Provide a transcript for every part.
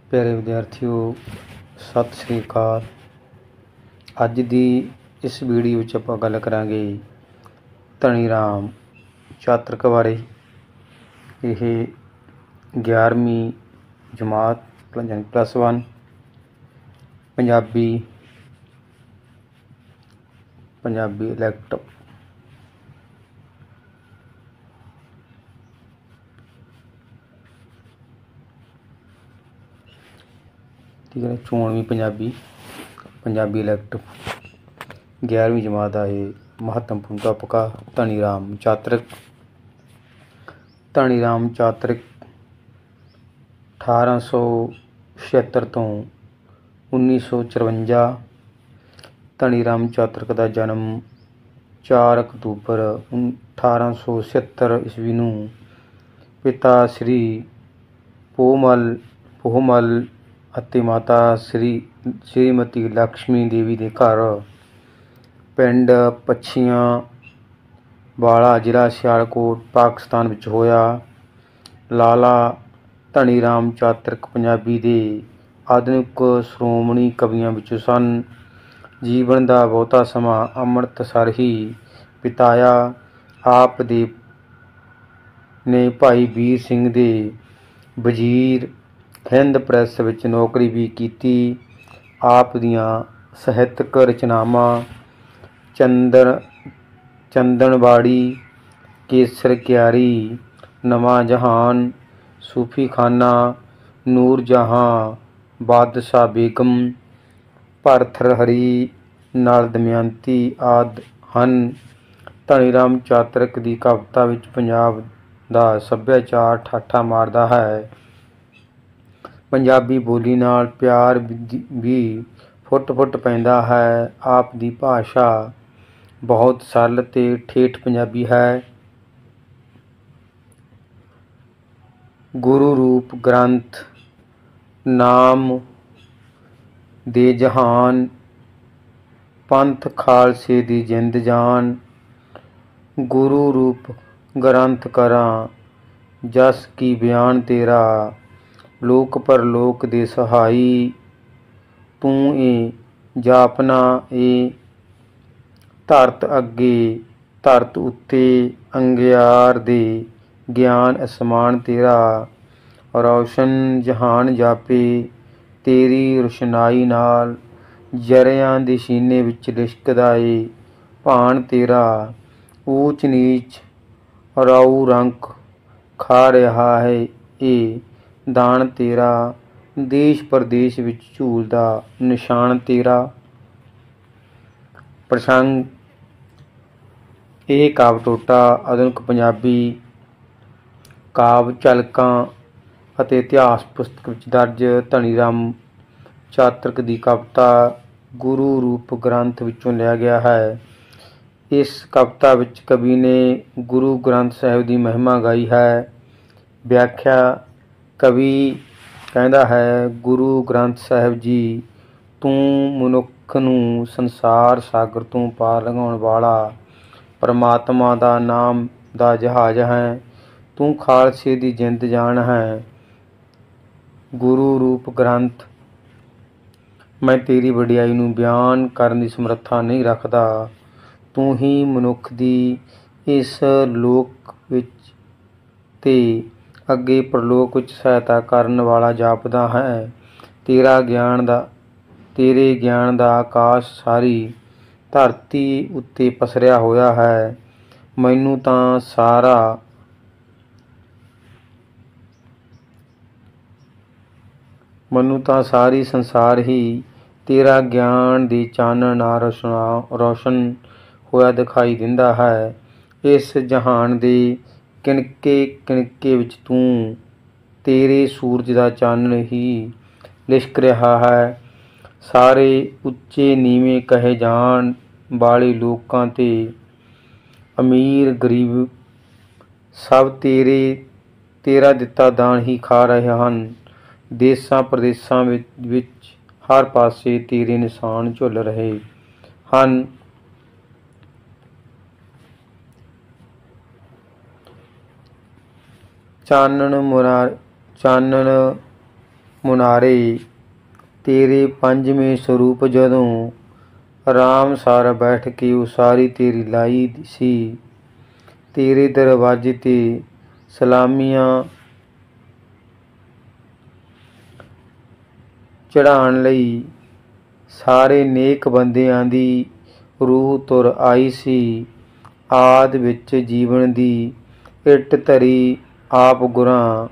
प्यारे विद्यार्थियों सत श्री अकाल। अज दी इस वीडियो विच आपां गल करांगे धनी राम चातरक बारे। यह 11वीं जमात यानी +1 पंजाबी इलैक्ट ठीक है। चोणवीं पंजाबी इलैक्ट 11वीं जमात का ये महत्वपूर्ण टॉपिक आ धनी राम चातरक। धनी राम चातरक 1876 तो 1954। धनी राम चातरक का जन्म 4 अक्तूबर 1876 ईस्वी नूं पिता श्री पोहमल ਅਤੇ माता श्रीमती लक्ष्मी देवी के घर पिंड पच्छियां वाला जिला सियालकोट पाकिस्तान विच होया। लाला धनी राम चातरक पंजाबी दे आधुनिक श्रोमणी कवियां विचों सन। जीवन का बहुता समा अमृतसर ही बिताया। आप दे ने भाई वीर सिंह दे वजीर हिंद प्रैस विच नौकरी भी की। आप दियां ਸਾਹਿਤਕ रचनावां चंदनवाड़ी, केसर क्यारी, नवां जहान, सूफी खाना, नूर जहां, बादशाह बेगम, भरथरी नाल दमयंती आदि हन। धनी राम चातरक की कविता विच पंजाब दा सभ्याचार ठाठा मारदा है। पंजाबी बोली नाल प्यार भी फुट पैंदा है। आप दी भाषा बहुत सरल ते ठेठ पंजाबी है। गुरु रूप ग्रंथ नाम दे जहान, पंथ खालसे दी जिंद जान। गुरु रूप ग्रंथ करां जस की बयान तेरा, लोक परलोक दे सहाई। तू ए जापना ए धरत अगे धरत उत्ते, अंगियार दे ज्ञान असमान तेरा। रोशन जहान जापे तेरी रोशनाई नाल, जरियां दे सीने विच लिशकदा ए भान तेरा। ऊच नीच राऊ रंक खा रहा है ए दान तेरा, देश परदेश विच झूलदा निशान तेरा। प्रसंग यह काव्य टोटा आधुनिक पंजाबी काव्य झलकां ਅਤੇ इतिहास पुस्तक विच दर्ज धनी राम चातरक की कविता गुरु रूप ग्रंथ विचों लिया गया है। इस कविता विच कवि ने गुरु ग्रंथ साहिब की महिमा गाई है। व्याख्या कवि कहता है, गुरु ग्रंथ साहिब जी तू मनुख नूं संसार सागर तो पार लगाउण वाला परमात्मा का नाम दा जहाज है। तू खालसे दी जिंद जान है। गुरु रूप ग्रंथ मैं तेरी वडियाई नूं बयान करन दी समर्था नहीं रखदा। तू ही मनुख दी इस लोक विच ते अगे परलोक विच सहायता करन वाला जापदा है। तेरे ज्ञान दा आकाश सारी धरती उत्ते पसरिया होया है। मैनू तां सारी संसार ही तेरा ज्ञान दी चानण नाल रोशन होया दिखाई दिंदा है। इस जहान दे किणके विच तू तेरे सूरज दा चानण ही लिशक रहा है। सारे उच्चे नीवें कहे जाण वाले लोकां ते अमीर गरीब सब तेरा दिता दान ही खा रहे हन। देसां प्रदेसां विच हर पासे तेरे निशान झुल रहे हन। चानण ਮੁਨਾਰੇ ਤੇਰੇ ਪੰਜਵੇਂ ਸਰੂਪ ਜਦੋਂ ਰਾਮ ਸਰ ਬੈਠ ਕੇ ਉਸਾਰੀ ਤੇਰੀ ਲਾਈ ਸੀ। ਤੇਰੇ ਦਰਵਾਜ਼ੇ ਤੇ ਸਲਾਮੀਆਂ ਚੜ੍ਹਾਉਣ ਲਈ ਸਾਰੇ ਨੇਕ ਬੰਦਿਆਂ ਦੀ ਰੂਹ ਤੁਰ ਆਈ ਸੀ। ਆਦ ਵਿੱਚ ਜੀਵਨ ਦੀ ਇੱਟ ਧਰੀ ਆਪ ਗੁਰਾਂ,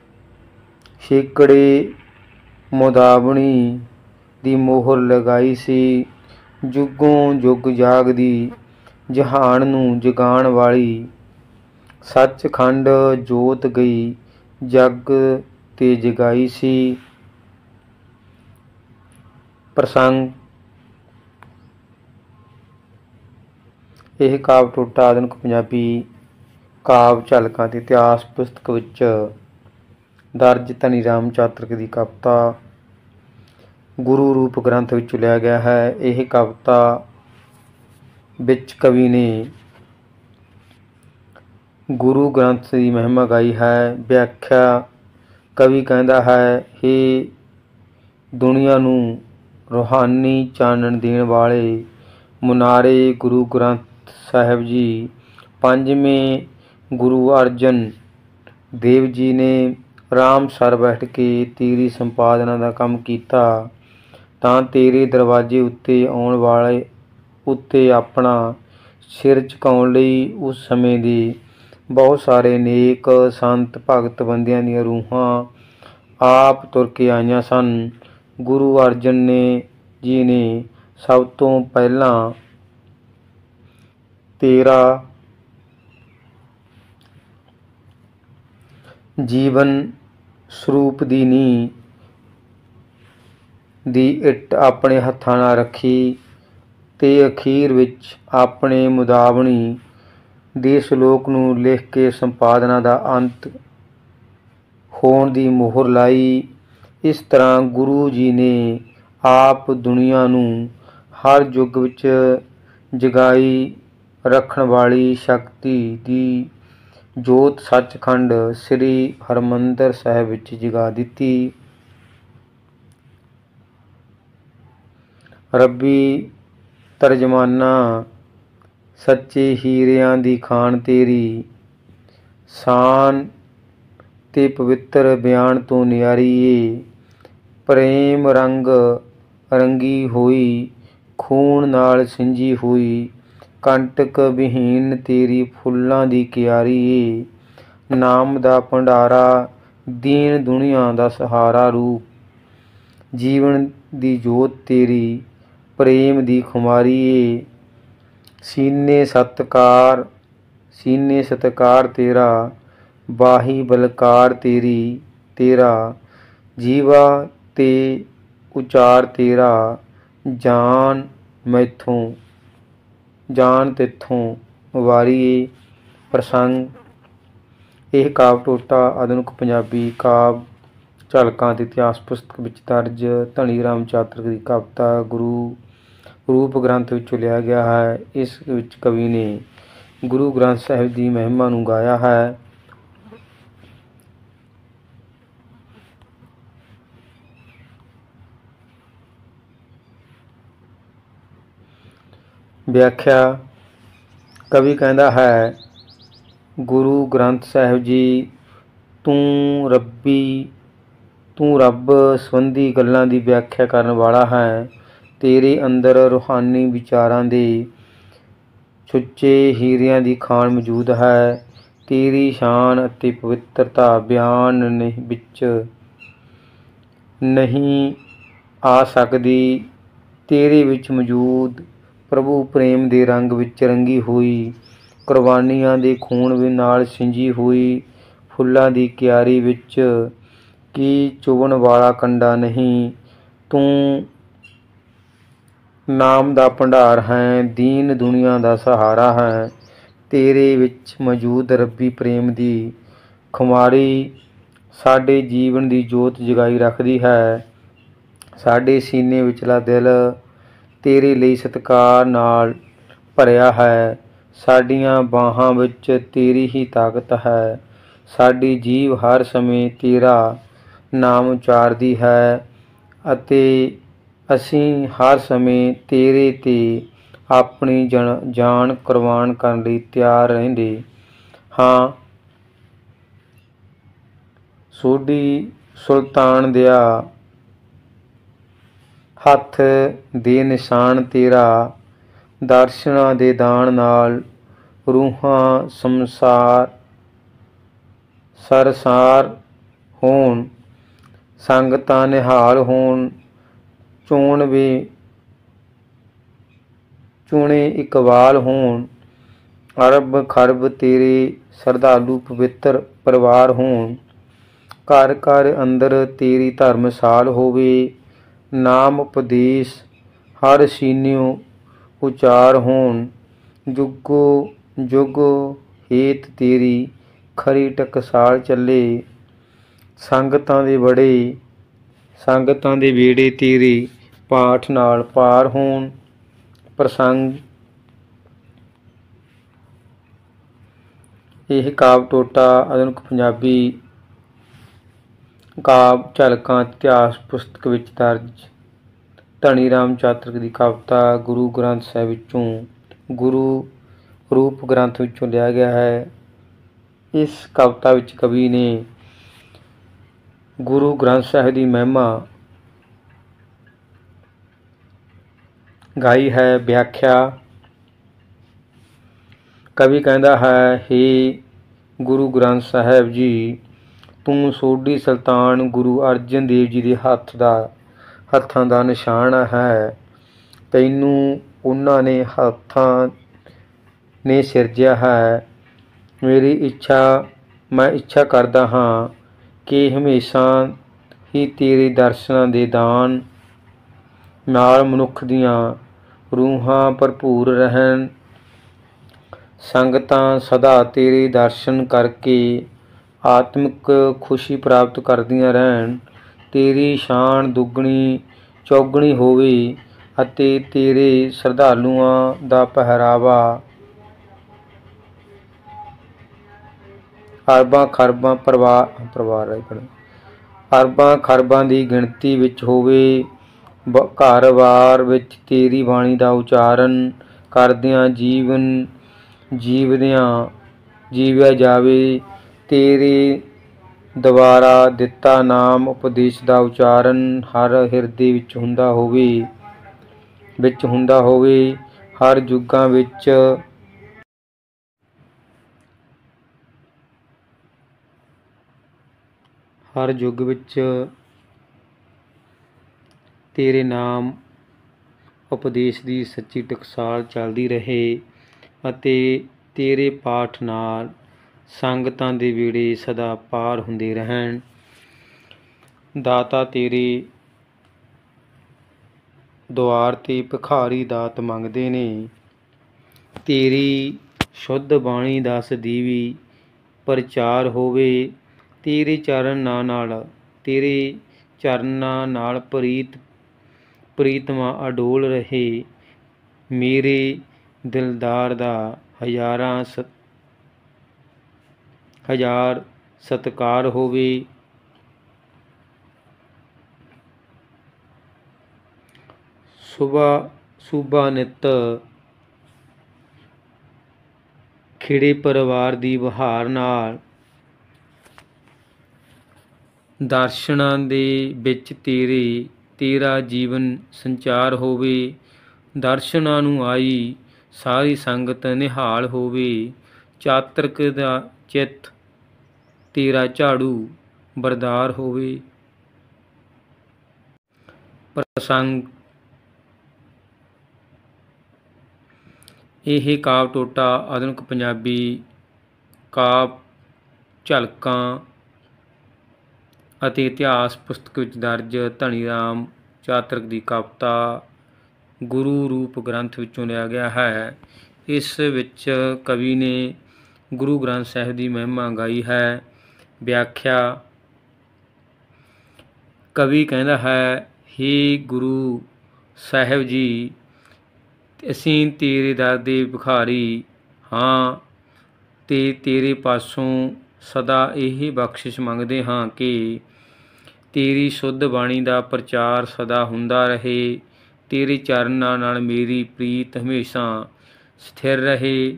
ਛੇਕੜੇ ਮੁਦਾਬਣੀ ਦੀ ਮੋਹਰ ਲਗਾਈ ਸੀ। ਜੁਗੋਂ ਜੁਗ ਜਾਗਦੀ ਜਹਾਨ ਨੂੰ ਜਗਾਉਣ ਵਾਲੀ ਸੱਚਖੰਡ ਜੋਤ ਗਈ ਜਗ ਤੇ ਜਗਾਈ ਸੀ। ਪ੍ਰਸੰਗ। ਇਹ ਕਾਵਿ ਟੋਟਾ ਆਧੁਨਿਕ ਪੰਜਾਬੀ ਕਾਵਿ ਝਲਕਾਂ ਤੇ ਇਤਿਹਾਸ ਪੁਸਤਕ ਵਿੱਚ ਦਰਜ ਧਨੀ ਰਾਮ ਚਾਤ੍ਰਿਕ ਦੀ ਕਵਿਤਾ ਗੁਰੂ ਰੂਪ ਗ੍ਰੰਥ ਵਿੱਚੋਂ ਲਿਆ ਗਿਆ ਹੈ। ਇਹ ਕਵਿਤਾ ਵਿੱਚ ਕਵੀ ਨੇ ਗੁਰੂ ਗ੍ਰੰਥ ਦੀ ਮਹਿਮਾ ਗਾਈ ਹੈ। ਵਿਆਖਿਆ। ਕਵੀ ਕਹਿੰਦਾ ਹੈ, ਹੇ ਦੁਨੀਆ ਨੂੰ ਰੂਹਾਨੀ ਚਾਨਣ ਦੇਣ ਵਾਲੇ ਮੁਨਾਰੇ ਗੁਰੂ ਗ੍ਰੰਥ ਸਾਹਿਬ ਜੀ, ਪੰਜਵੇਂ ਗੁਰੂ ਅਰਜਨ ਦੇਵ ਜੀ ਨੇ ਰਾਮ ਸਰ ਬੈਠ ਕੇ ਤੇਰੀ ਸੰਪਾਦਨਾ ਦਾ ਕੰਮ ਕੀਤਾ ਤਾਂ ਤੇਰੇ ਦਰਵਾਜ਼ੇ ਉੱਤੇ ਆਉਣ ਵਾਲੇ ਉੱਤੇ ਆਪਣਾ ਸਿਰ ਝੁਕਾਉਣ ਲਈ ਉਸ ਸਮੇਂ ਦੇ ਬਹੁਤ ਸਾਰੇ ਨੇਕ ਸੰਤ ਭਗਤ ਬੰਦਿਆਂ ਦੀਆਂ ਰੂਹਾਂ ਆਪ ਤੁਰ ਕੇ ਆਈਆਂ ਸਨ। ਗੁਰੂ ਅਰਜਨ ਜੀ ਨੇ ਸਭ ਤੋਂ ਪਹਿਲਾਂ ਤੇਰਾ ਜੀਵਨ ਸਰੂਪ ਦੀ ਨੀਂਹ ਦੀ ਇੱਟ ਆਪਣੇ ਹੱਥਾਂ ਨਾਲ ਰੱਖੀ ਤੇ ਅਖੀਰ ਵਿੱਚ ਆਪਣੇ ਮੁਦਾਬਣੀ ਦੇ ਸ਼ਲੋਕ ਨੂੰ ਲਿਖ ਕੇ ਸੰਪਾਦਨਾ ਦਾ ਅੰਤ ਹੋਣ ਦੀ ਮੋਹਰ ਲਾਈ। ਇਸ ਤਰ੍ਹਾਂ ਗੁਰੂ ਜੀ ਨੇ ਆਪ ਦੁਨੀਆ ਨੂੰ ਹਰ ਯੁੱਗ ਵਿੱਚ ਜਗਾਈ ਰੱਖਣ ਵਾਲੀ ਸ਼ਕਤੀ ਦੀ ਜੋਤ ਸੱਚਖੰਡ ਸ੍ਰੀ ਹਰਿਮੰਦਰ ਸਾਹਿਬ ਵਿੱਚ ਜਗਾ ਦਿੱਤੀ। ਰੱਬੀ ਤਰਜਮਾਨਾ। ਸੱਚੇ ਹੀਰਿਆਂ ਦੀ ਖਾਣ ਤੇਰੀ ਸ਼ਾਨ ਤੇ ਪਵਿੱਤਰ ਬਿਆਨ ਤੋਂ ਨਿਆਰੀ ਏ। ਪ੍ਰੇਮ ਰੰਗ ਰੰਗੀ ਹੋਈ, ਖੂਨ ਨਾਲ ਸਿੰਜੀ ਹੋਈ, ਕੰਟਕ ਵਿਹੀਨ ਤੇਰੀ ਫੁੱਲਾਂ ਦੀ ਕਿਆਰੀ ਏ। ਨਾਮ ਦਾ ਭੰਡਾਰਾ, ਦੀਨ ਦੁਨੀਆ ਦਾ ਸਹਾਰਾ ਰੂਪ, ਜੀਵਨ ਦੀ ਜੋਤ ਤੇਰੀ, ਪ੍ਰੇਮ ਦੀ ਖੁਮਾਰੀ ਏ। ਸੀਨੇ ਸਤਕਾਰ ਤੇਰਾ, ਬਾਹੀ ਬਲਕਾਰ ਤੇਰੀ, ਤੇਰਾ ਜੀਵਾ ਤੇ ਉਚਾਰ ਤੇਰਾ, ਜਾਨ ਤੇਥੋਂ ਵਾਰੀ ਏ। ਪ੍ਰਸੰਗ। ਇਹ ਕਾਵਿ ਟੋਟਾ ਆਧੁਨਿਕ ਪੰਜਾਬੀ ਕਾਵਿ ਝਲਕਾਂ ਤੇ ਇਤਿਹਾਸ ਪੁਸਤਕ ਵਿੱਚ ਦਰਜ ਧਨੀ ਰਾਮ ਚਾਤ੍ਰਿਕ ਦੀ ਕਵਿਤਾ ਗੁਰੂ ਰੂਪ ਗ੍ਰੰਥ ਵਿੱਚੋਂ ਲਿਆ ਗਿਆ ਹੈ। ਇਸ ਵਿੱਚ ਕਵੀ ਨੇ ਗੁਰੂ ਗ੍ਰੰਥ ਸਾਹਿਬ ਦੀ ਮਹਿਮਾ ਨੂੰ ਗਾਇਆ ਹੈ। ਵਿਆਖਿਆ। ਕਵੀ ਕਹਿੰਦਾ ਹੈ, ਗੁਰੂ ਗ੍ਰੰਥ ਸਾਹਿਬ ਜੀ, ਤੂੰ ਰੱਬ ਸੰਬੰਧੀ ਗੱਲਾਂ ਦੀ ਵਿਆਖਿਆ ਕਰਨ ਵਾਲਾ ਹੈ। ਤੇਰੇ ਅੰਦਰ ਰੂਹਾਨੀ ਵਿਚਾਰਾਂ ਦੇ ਸੁੱਚੇ ਹੀਰਿਆਂ ਦੀ ਖਾਣ ਮੌਜੂਦ ਹੈ। ਤੇਰੀ ਸ਼ਾਨ ਅਤੇ ਪਵਿੱਤਰਤਾ ਬਿਆਨ ਵਿੱਚ ਨਹੀਂ ਆ ਸਕਦੀ। ਤੇਰੇ ਵਿੱਚ ਮੌਜੂਦ ਪ੍ਰਭੂ ਪ੍ਰੇਮ ਦੇ ਰੰਗ ਵਿੱਚ ਰੰਗੀ ਹੋਈ, ਕੁਰਬਾਨੀਆਂ ਦੇ ਖੂਨ ਨਾਲ ਸਿੰਜੀ ਹੋਈ, ਫੁੱਲਾਂ ਦੀ ਕਿਆਰੀ ਵਿੱਚ ਕੀ ਚੁਭਣ ਵਾਲਾ ਕੰਡਾ ਨਹੀਂ। ਤੂੰ ਨਾਮ ਦਾ ਭੰਡਾਰ ਹੈ, ਦੀਨ ਦੁਨੀਆ ਦਾ ਸਹਾਰਾ ਹੈ। ਤੇਰੇ ਵਿੱਚ ਮੌਜੂਦ ਰੱਬੀ ਪ੍ਰੇਮ ਦੀ ਖੁਮਾਰੀ ਸਾਡੇ ਜੀਵਨ ਦੀ ਜੋਤ ਜਗਾਈ ਰੱਖਦੀ ਹੈ। ਸਾਡੇ ਸੀਨੇ ਵਿਚਲਾ ਦਿਲ ਤੇਰੇ ਲਈ ਸਤਿਕਾਰ ਨਾਲ ਭਰਿਆ ਹੈ। ਸਾਡੀਆਂ ਬਾਹਾਂ ਵਿੱਚ ਤੇਰੀ ਹੀ ਤਾਕਤ ਹੈ। ਸਾਡੀ ਜੀਭ ਹਰ ਸਮੇਂ ਤੇਰਾ ਨਾਮ ਉਚਾਰਦੀ ਹੈ ਅਤੇ ਅਸੀਂ ਹਰ ਸਮੇਂ ਤੇਰੇ 'ਤੇ ਆਪਣੀ ਜਾਨ ਕੁਰਬਾਨ ਕਰਨ ਲਈ ਤਿਆਰ ਰਹਿੰਦੇ ਹਾਂ। ਸੋਢੀ ਸੁਲਤਾਨ ਦਿਆ ਹੱਥ ਦੇ ਨਿਸ਼ਾਨ ਤੇਰਾ ਦਰਸ਼ਨਾਂ ਦੇ ਦਾਨ ਨਾਲ ਰੂਹਾਂ ਸਰਸਾਰ ਹੋਣ, ਸੰਗਤਾਂ ਨਿਹਾਲ ਹੋਣ, ਚੁਣੇ ਇਕਬਾਲ ਹੋਣ, ਅਰਬ ਖਰਬ ਤੇਰੇ ਸ਼ਰਧਾਲੂ ਪਵਿੱਤਰ ਪਰਿਵਾਰ ਹੋਣ। ਘਰ ਘਰ ਅੰਦਰ ਤੇਰੀ ਧਰਮਸਾਲ ਹੋਵੇ, ਨਾਮ ਉਪਦੇਸ਼ ਹਰ ਸੀਨਿਓ ਉਚਾਰ ਹੋਣ। ਜੁਗੋ ਜੁਗ ਹੇਤ ਤੇਰੀ ਖਰੀ ਟਕਸਾਲ ਚੱਲੇ, ਸੰਗਤਾਂ ਦੇ ਵਿਹੜੇ ਤੇਰੇ ਪਾਠ ਨਾਲ ਪਾਰ ਹੋਣ। ਪ੍ਰਸੰਗ। ਇਹ ਕਾਵਿ ਟੋਟਾ ਆਧੁਨਿਕ ਪੰਜਾਬੀ ਕਾਵਿ ਝਲਕਾਂ ਇਤਿਹਾਸ ਪੁਸਤਕ ਵਿੱਚ ਦਰਜ ਧਨੀ ਰਾਮ ਚਾਤ੍ਰਿਕ ਦੀ ਕਵਿਤਾ ਗੁਰੂ ਗ੍ਰੰਥ ਸਾਹਿਬ ਵਿੱਚੋਂ ਗੁਰੂ ਰੂਪ ਗ੍ਰੰਥ ਵਿੱਚੋਂ ਲਿਆ ਗਿਆ ਹੈ। ਇਸ ਕਵਿਤਾ ਵਿੱਚ ਕਵੀ ਨੇ ਗੁਰੂ ਗ੍ਰੰਥ ਸਾਹਿਬ ਦੀ ਮਹਿਮਾ ਗਾਈ ਹੈ। ਵਿਆਖਿਆ। ਕਵੀ ਕਹਿੰਦਾ ਹੈ, ਹੇ ਗੁਰੂ ਗ੍ਰੰਥ ਸਾਹਿਬ ਜੀ, ਤੂੰ ਸੋਢੀ ਸੁਲਤਾਨ ਗੁਰੂ ਅਰਜਨ ਦੇਵ ਜੀ ਦੇ ਹੱਥਾਂ ਦਾ ਨਿਸ਼ਾਨ ਹੈ। ਤੈਨੂੰ ਉਹਨਾਂ ਨੇ ਹੱਥਾਂ ਨੇ ਸਿਰਜਿਆ ਹੈ। ਮੈਂ ਇੱਛਾ ਕਰਦਾ ਹਾਂ ਕਿ ਹਮੇਸ਼ਾ ਹੀ ਤੇਰੇ ਦਰਸ਼ਨਾਂ ਦੇ ਦਾਨ ਨਾਲ ਮਨੁੱਖ ਦੀਆਂ ਰੂਹਾਂ ਭਰਪੂਰ ਰਹਿਣ। ਸੰਗਤਾਂ ਸਦਾ ਤੇਰੇ ਦਰਸ਼ਨ ਕਰਕੇ ਆਤਮਿਕ ਖੁਸ਼ੀ ਪ੍ਰਾਪਤ ਕਰਦੀਆਂ ਰਹਿਣ। ਤੇਰੀ ਸ਼ਾਨ ਦੁੱਗਣੀ ਚੌਗਣੀ ਹੋਵੇ ਅਤੇ ਤੇਰੇ ਸ਼ਰਧਾਲੂਆਂ ਦਾ ਪਹਿਰਾਵਾ ਅਰਬਾਂ ਖਰਬਾਂ ਦੀ ਗਿਣਤੀ ਵਿੱਚ ਹੋਵੇ। ਘਰ ਵਾਰ ਵਿੱਚ ਤੇਰੀ ਬਾਣੀ ਦਾ ਉਚਾਰਨ ਕਰਦਿਆਂ ਜੀਵਿਆ ਜਾਵੇ। ਤੇਰੇ ਦੁਆਰਾ ਦਿੱਤਾ ਨਾਮ ਉਪਦੇਸ਼ ਦਾ ਉਚਾਰਨ ਹਰ ਹਿਰਦੇ ਵਿੱਚ ਹੁੰਦਾ ਹੋਵੇ। ਹਰ ਯੁੱਗ ਵਿੱਚ ਤੇਰੇ ਨਾਮ ਉਪਦੇਸ਼ ਦੀ ਸੱਚੀ ਟਕਸਾਲ ਚੱਲਦੀ ਰਹੇ ਅਤੇ ਤੇਰੇ ਪਾਠ ਨਾਲ ਸੰਗਤਾਂ ਦੇ ਵਿਹੜੇ ਸਦਾ ਪਾਰ ਹੁੰਦੇ ਰਹਿਣ। ਦਾਤਾ ਤੇਰੇ ਦੁਆਰ 'ਤੇ ਭਿਖਾਰੀ ਦਾਤ ਮੰਗਦੇ ਨੇ। ਤੇਰੀ ਸ਼ੁੱਧ ਬਾਣੀ ਦਾ ਸਦੀਵੀ ਪ੍ਰਚਾਰ ਹੋਵੇ। ਤੇਰੇ ਚਰਨਾਂ ਨਾਲ ਪ੍ਰੀਤਮਾ ਅਡੋਲ ਰਹੇ। ਮੇਰੇ ਦਿਲਦਾਰ ਦਾ ਹਜ਼ਾਰ ਸਤਿਕਾਰ ਹੋਵੇ। ਸੁਬਾ ਨਿੱਤ ਖਿੜੇ ਪਰਿਵਾਰ ਦੀ ਬਹਾਰ ਨਾਲ ਦਰਸ਼ਨਾਂ ਦੇ ਵਿੱਚ ਤੇਰਾ ਜੀਵਨ ਸੰਚਾਰ ਹੋਵੇ। ਦਰਸ਼ਨਾਂ ਨੂੰ ਆਈ ਸਾਰੀ ਸੰਗਤ ਨਿਹਾਲ ਹੋਵੇ। ਚਾਤ੍ਰਿਕ ਦਾ ਚਿੱਤ ਤੇਰਾ ਝਾੜੂ ਬਰਦਾਰ ਹੋਵੇ। ਪ੍ਰਸੰਗ। ਇਹ ਕਾਵਿ ਟੋਟਾ ਆਧੁਨਿਕ ਪੰਜਾਬੀ ਕਾਵਿ ਝਲਕਾਂ ਅਤੇ ਇਤਿਹਾਸ ਪੁਸਤਕ ਵਿੱਚ ਦਰਜ ਧਨੀ ਰਾਮ ਚਾਤ੍ਰਿਕ ਦੀ ਕਵਿਤਾ ਗੁਰੂ ਰੂਪ ਗ੍ਰੰਥ ਵਿੱਚੋਂ ਲਿਆ ਗਿਆ ਹੈ। ਇਸ ਵਿੱਚ ਕਵੀ ਨੇ ਗੁਰੂ ਗ੍ਰੰਥ ਸਾਹਿਬ ਦੀ ਮਹਿਮਾ ਗਾਈ ਹੈ। ਵਿਆਖਿਆ। ਕਵੀ ਕਹਿੰਦਾ ਹੈ, ਹੇ ਗੁਰੂ ਸਾਹਿਬ ਜੀ, ਅਸੀਂ ਤੇਰੇ ਦਰ ਦੇ ਭਿਖਾਰੀ ਹਾਂ ਤੇ ਤੇਰੇ ਪਾਸੋਂ ਸਦਾ ਇਹ ਬਖਸ਼ਿਸ਼ ਮੰਗਦੇ ਹਾਂ ਕਿ ਤੇਰੀ ਸ਼ੁੱਧ ਬਾਣੀ ਦਾ ਪ੍ਰਚਾਰ ਸਦਾ ਹੁੰਦਾ ਰਹੇ। ਤੇਰੇ ਚਰਨਾਂ ਨਾਲ ਮੇਰੀ ਪ੍ਰੀਤ ਹਮੇਸ਼ਾ ਸਥਿਰ ਰਹੇ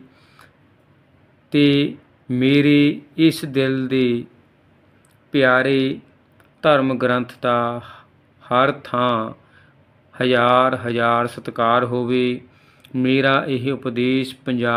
ਤੇ ਮੇਰੇ ਇਸ ਦਿਲ ਦੇ ਪਿਆਰੇ ਧਰਮ ਗ੍ਰੰਥ ਦਾ ਹਰ ਥਾਂ ਹਜ਼ਾਰ ਹਜ਼ਾਰ ਸਤਿਕਾਰ ਹੋਵੇ। ਮੇਰਾ ਇਹ ਉਪਦੇਸ਼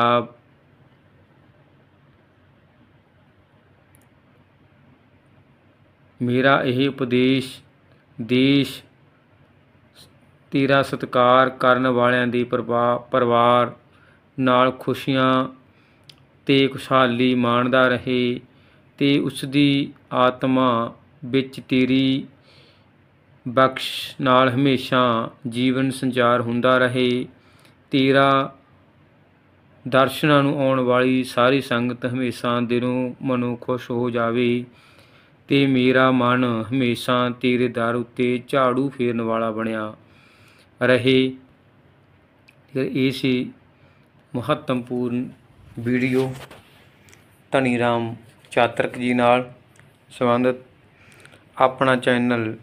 ਦੇਸ਼ ਤੇਰਾ ਸਤਿਕਾਰ ਕਰਨ ਵਾਲਿਆਂ ਦੇ ਪਰਿਵਾਰ ਨਾਲ ਖੁਸ਼ੀਆਂ ਤੇ ਖੁਸ਼ਹਾਲੀ ਮਾਣਦਾ ਰਹੇ ਤੇ ਉਸ ਦੀ ਆਤਮਾ ਵਿੱਚ ਤੇਰੀ ਬਖਸ਼ ਨਾਲ ਹਮੇਸ਼ਾ ਜੀਵਨ ਸੰਚਾਰ ਹੁੰਦਾ ਰਹੇ। ਤੇਰਾ ਦਰਸ਼ਨਾਂ ਨੂੰ ਆਉਣ ਵਾਲੀ ਸਾਰੀ ਸੰਗਤ ਹਮੇਸ਼ਾ ਦਿਲੋਂ ਮਨੋਂ ਖੁਸ਼ ਹੋ ਜਾਵੇ ਤੇ ਮੇਰਾ ਮਨ ਹਮੇਸ਼ਾ ਤੇਰੇ ਦਰ ਉੱਤੇ ਝਾੜੂ ਫੇਰਨ ਵਾਲਾ ਬਣਿਆ ਰਹੇ। ਇਹ ਸੀ ਮਹੱਤਵਪੂਰਨ ਵੀਡੀਓ ਧਨੀ ਰਾਮ ਚਾਤਰਕ ਜੀ ਨਾਲ ਸੰਬੰਧਿਤ। ਆਪਣਾ ਚੈਨਲ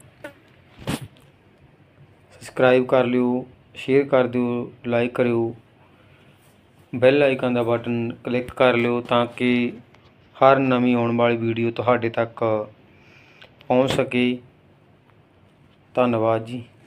ਸਬਸਕ੍ਰਾਈਬ ਕਰ ਲਿਓ, ਸ਼ੇਅਰ ਕਰ ਦਿਓ, ਲਾਈਕ ਕਰਿਓ, ਬੈਲ ਆਈਕਨ ਦਾ ਬਟਨ ਕਲਿੱਕ ਕਰ ਲਿਓ ਤਾਂ ਕਿ ਹਰ ਨਵੀਂ ਆਉਣ ਵਾਲੀ ਵੀਡੀਓ ਤੁਹਾਡੇ ਤੱਕ ਪਹੁੰਚ ਸਕੇ। ਧੰਨਵਾਦ ਜੀ।